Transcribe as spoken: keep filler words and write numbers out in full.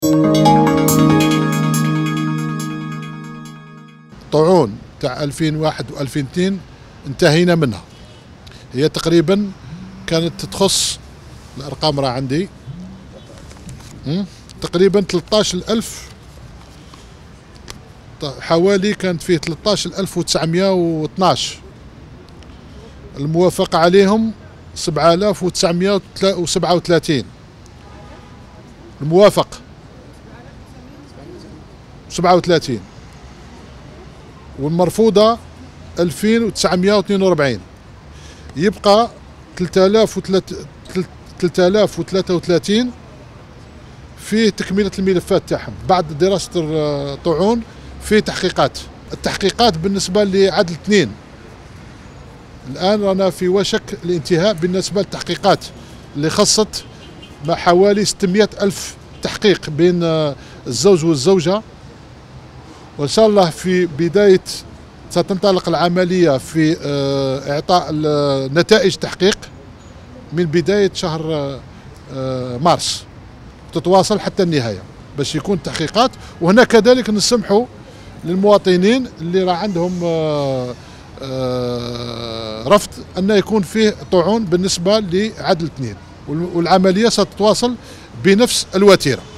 طاعون تاع ألفين وواحد وألفين واثنين انتهينا منها. هي تقريبا كانت تخص، الارقام راه عندي، تقريبا ثلاثة عشر ألف، حوالي كانت فيه ثلاثة عشر ألف وتسعمائة واثني عشر، الموافقة عليهم سبعة آلاف وتسعمائة وسبعة وثلاثين، الموافق سبعة وثلاثين، والمرفوضة ألفين وتسعمائة واثنين وأربعين، يبقى ثلاثة آلاف وثلاثة وثلاثين في تكملة الملفات تاعهم بعد دراسة الطاعون. في تحقيقات، التحقيقات بالنسبة لعدد اثنين الآن رانا في وشك الانتهاء بالنسبة للتحقيقات اللي خصت حوالي ستمائة ألف تحقيق بين الزوج والزوجة، وإن شاء الله في بداية ستنطلق العملية في إعطاء نتائج تحقيق من بداية شهر مارس، تتواصل حتى النهاية باش يكون تحقيقات. وهنا كذلك نسمحوا للمواطنين اللي راه عندهم رفض أن يكون فيه طاعون بالنسبة لعدد اثنين، والعملية ستتواصل بنفس الوتيرة.